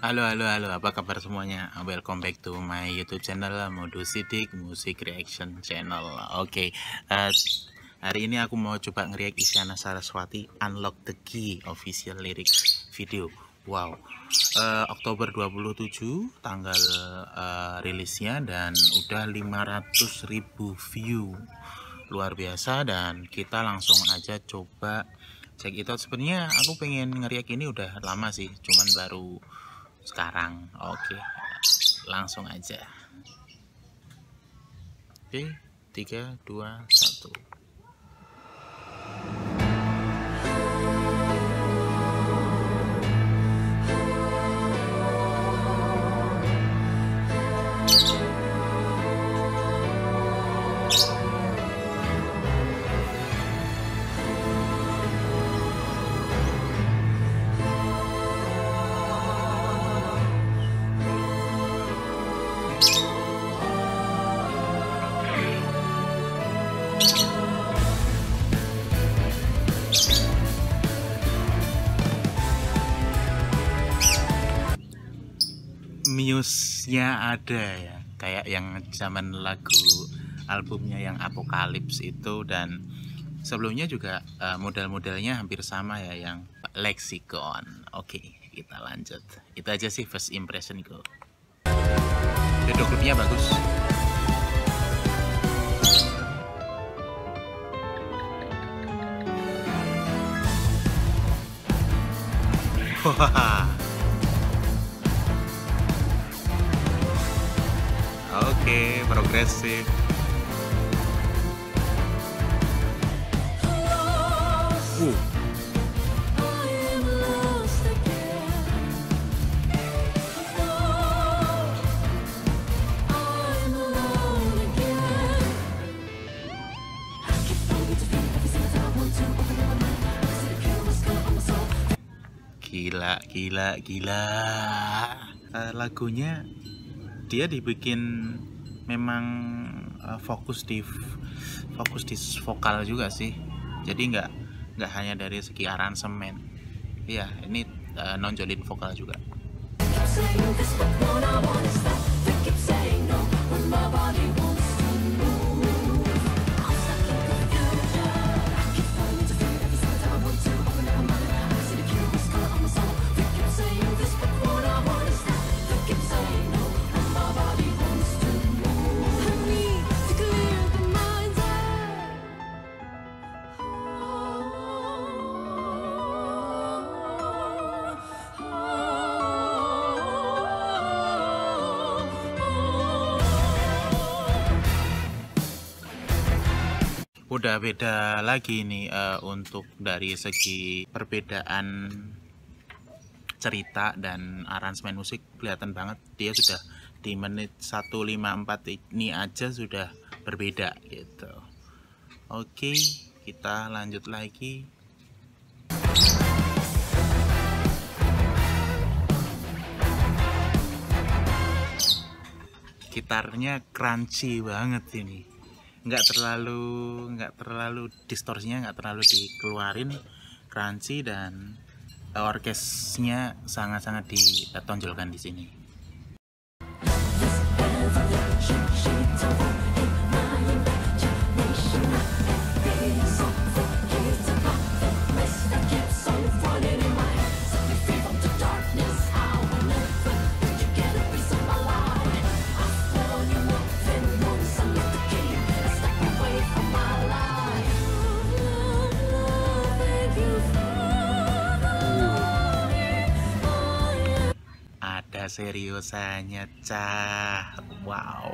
Halo, halo, halo, apa kabar semuanya? Welcome back to my YouTube channel Modus Sidik Music Reaction Channel. Oke, hari ini aku mau coba nge-react Isyana Saraswati Unlock the Key official lyrics video. Wow, Oktober 27 tanggal rilisnya dan udah 500.000 view. Luar biasa, dan kita langsung aja coba check it out. Sebenarnya aku pengen nge-react ini udah lama sih, cuman baru sekarang. Oke, langsung aja. Oke, 3, 2, 1. Muse-nya ada ya, kayak yang zaman lagu albumnya yang Apocalypse itu, dan sebelumnya juga model-modelnya hampir sama ya, yang Lexicon. Oke, kita lanjut. Itu aja sih first impression gue. Video klipnya bagus. Wah. Oke, progresif. Gila, gila, gila. Lagunya dia dibikin memang fokus di vokal juga sih. Jadi nggak hanya dari segi aransemen. Iya, ini nonjolin vokal juga. Udah beda lagi nih untuk dari segi perbedaan cerita dan aransemen musik. Kelihatan banget dia sudah di menit 1:54 ini aja sudah berbeda gitu. Oke, kita lanjut lagi. Gitarnya crunchy banget ini, nggak terlalu distorsinya nggak terlalu dikeluarin, crunchy, dan orkesnya sangat-sangat ditonjolkan di sini. Seriusannya cah, wow.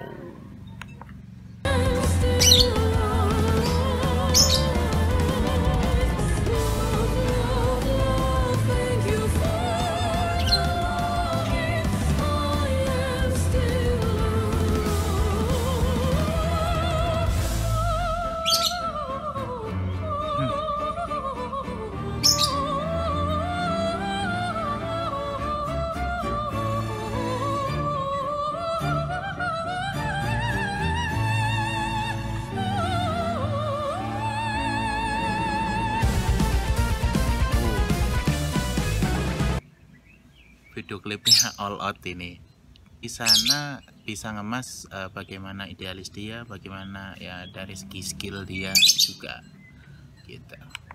video klipnya all out ini. Isyana bisa ngemas bagaimana idealis dia, bagaimana ya dari segi skill dia juga gitu.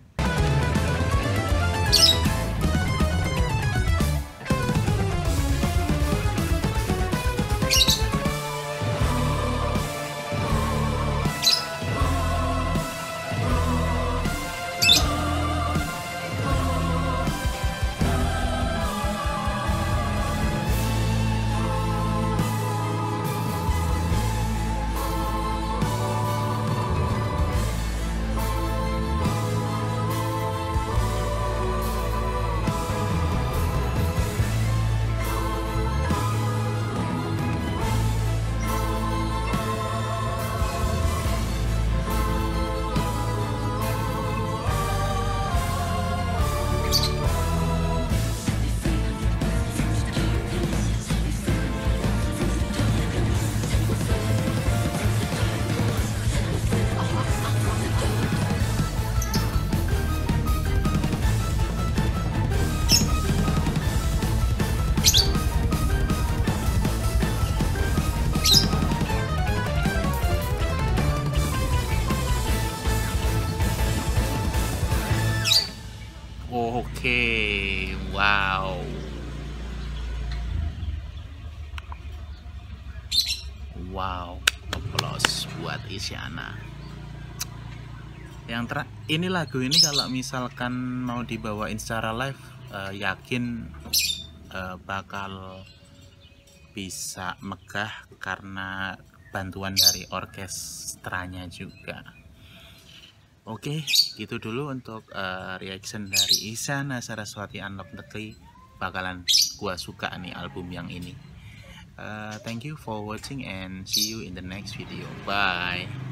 Oke, wow. Wow, aplaus buat Isyana. Ini lagu ini kalau misalkan mau dibawain secara live, yakin bakal bisa megah karena bantuan dari orkestranya juga. Oke, gitu dulu untuk reaction dari Isyana Saraswati Unlock the Key. Bakalan gua suka nih album yang ini. Thank you for watching and see you in the next video. Bye.